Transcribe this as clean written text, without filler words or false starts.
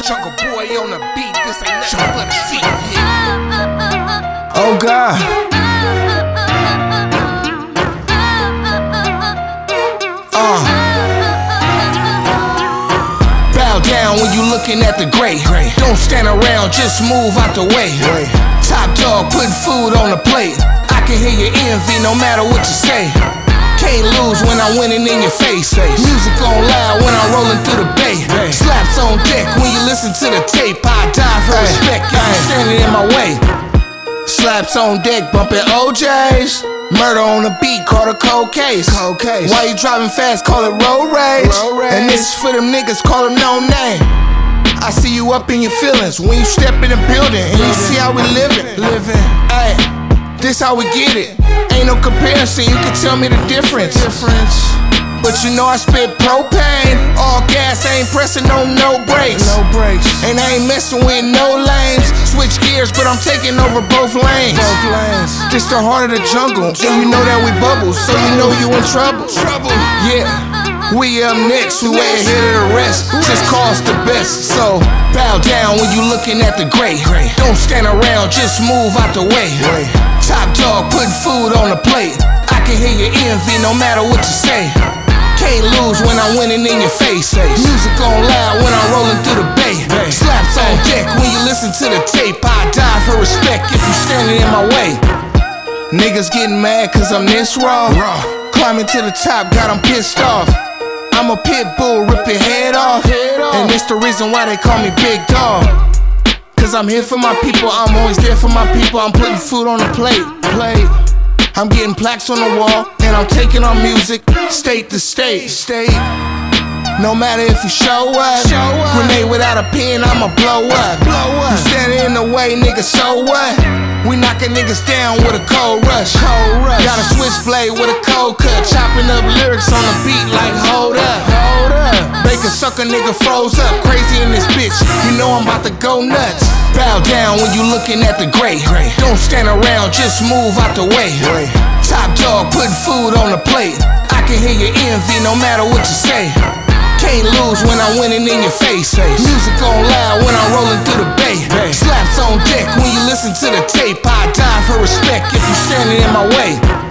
Jungle Boy on the beat, this ain't nothing but a feat. Yeah. Oh God. Bow down when you looking at the great. Don't stand around, just move out the way. Top dog putting food on the plate. I can hear your envy no matter what you say. Can't lose when I'm winning in your face. Music on loud when I'm rolling through the bay. Slaps on deck when you listen to the tape. I die for respect if you're standing in my way. Slaps on deck bumping OJs. Murder on the beat, call it cold case. Why you driving fast, call it road rage. And this is for them niggas, call them no name. I see you up in your feelings when you step in the building and you see how we living. Ay, this how we get it. Ain't no comparison, you can tell me the difference. But you know I spit propane. All gas, ain't pressing on no brakes. And I ain't messing with no lanes. Switch gears, but I'm taking over both lanes. This the heart of the jungle, and you know that we bubble, so you know you in trouble. Yeah, we up next, we way ahead of the rest. Just cause the best, so bow down when you looking at the great. Don't stand around, just move out the way. Top dog putting food on the plate. I can hear your envy no matter what you say. Can't lose when I'm winning in your face. Music on loud when I'm rolling through the bay. Slaps on deck when you listen to the tape. I die for respect if you standing in my way. Niggas getting mad cause I'm this raw. Climbing to the top, got them pissed off. I'm a pit bull, rip your head off. And it's the reason why they call me Big Dog. Cause I'm here for my people, I'm always there for my people. I'm putting food on the plate. I'm getting plaques on the wall, and I'm taking our music state to state. No matter if you show up, grenade without a pin, I'ma blow up. You standing in the way, nigga, so what? We knocking niggas down with a cold rush. Got a switchblade with a cold cut, chopping up lyrics on the beat like hold up. Make a sucker nigga froze up, crazy in this bitch. You know I'm about to go nuts. Bow down when you looking at the great. Don't stand around, just move out the way. Top dog putting food on the plate. I can hear your envy no matter what you say. Can't lose when I'm winning in your face. Music on loud when I'm rolling through the bay. Slaps on deck when you listen to the tape. I die for respect if you standing in my way.